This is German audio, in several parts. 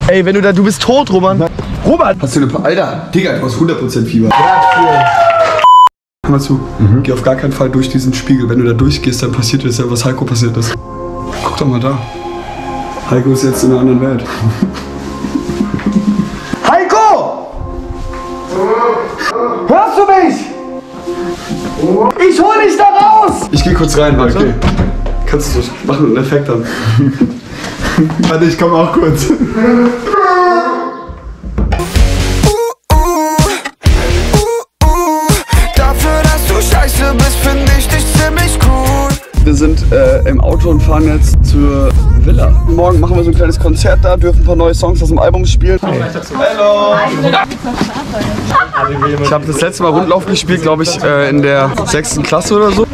Ey, wenn du bist tot, Roman. Roman! Hast du eine Alter, Digga, du hast 100% Fieber. Hör mal zu, geh auf gar keinen Fall durch diesen Spiegel. Wenn du da durchgehst, dann passiert das ja, was Heiko passiert ist. Guck doch mal da. Heiko ist jetzt in einer anderen Welt. Heiko! Hörst du mich? Ich hol dich da raus! Ich geh kurz rein, okay. Kannst du so machen einen Effekt haben. Warte, ich komm auch kurz. Dafür, dass du scheiße bist, finde ich dich ziemlich cool. Wir sind im Auto und fahren jetzt zur Villa. Morgen machen wir so ein kleines Konzert da, dürfen ein paar neue Songs aus dem Album spielen. Hallo! Ich habe das letzte Mal Rundlauf gespielt, glaube ich, in der 6. Klasse oder so.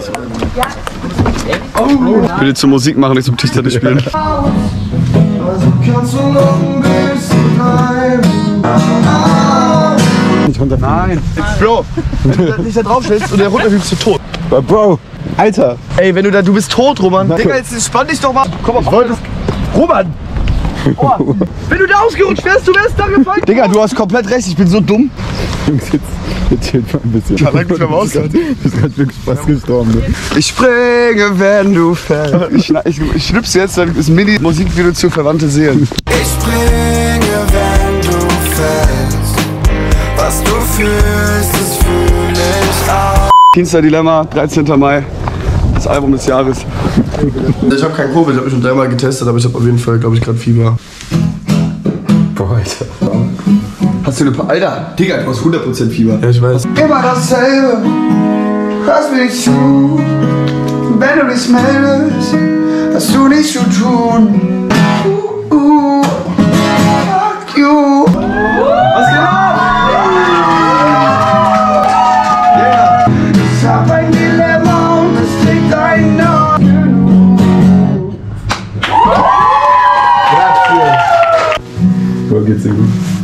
Ich will jetzt zur Musik machen, nicht zum Tischtennis spielen. Nein! Bro! Wenn du da nicht da drauf stellst und der runter bist du tot. Bro, Alter. Ey, wenn du bist tot, Roman. Digga, jetzt entspann dich doch mal. Komm mal, Roman! Oh, wenn du da ausgerutscht wärst, du wärst da gefallen. Digga, du hast komplett recht, ich bin so dumm. Jetzt chillt mal ein bisschen. Ich hab eigentlich nicht mehr ausgehört. Du bist gerade wirklich fast gestorben. Ne? Ich springe, wenn du fällst. Ich schnipse jetzt das Mini-Musikvideo zu Verwandte Seelen. Ich springe, wenn du fällst. Was du fühlst, das fühl ich auch. Dienstag Dilemma, 13. Mai. Das Album des Jahres. Ich habe kein Covid, ich habe mich schon dreimal getestet, aber ich habe auf jeden Fall, glaube ich, gerade Fieber. Boah, Alter. Hast du eine Alter, Digga, du hast 100% Fieber. Ja, ich weiß. Immer dasselbe, hörst mir nicht zu. Wenn du dich meldest, hast du nichts zu tun. Fuck you. Was geht ab? Yeah. Ich hab ein Dilemma und es trägt einen Namen. Boah, geht's dir gut?